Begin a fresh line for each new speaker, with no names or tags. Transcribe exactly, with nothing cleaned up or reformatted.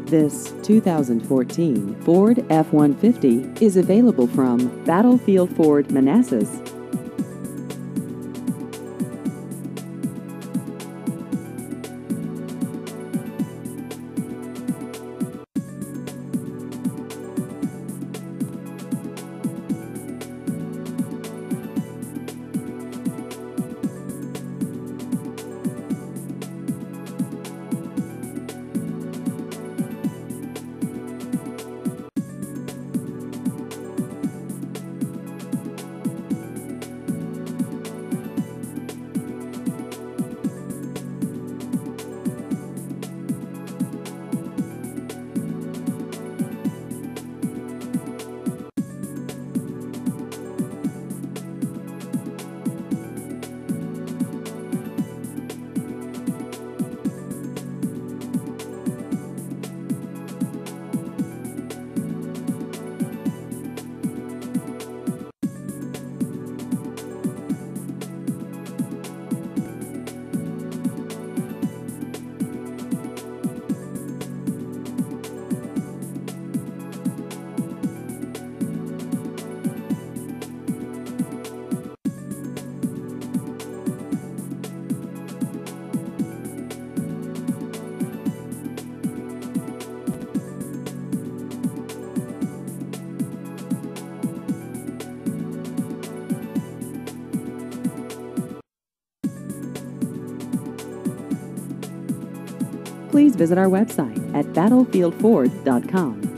This two thousand fourteen Ford F one fifty is available from Battlefield Ford Manassas. Please visit our website at battlefield ford dot com.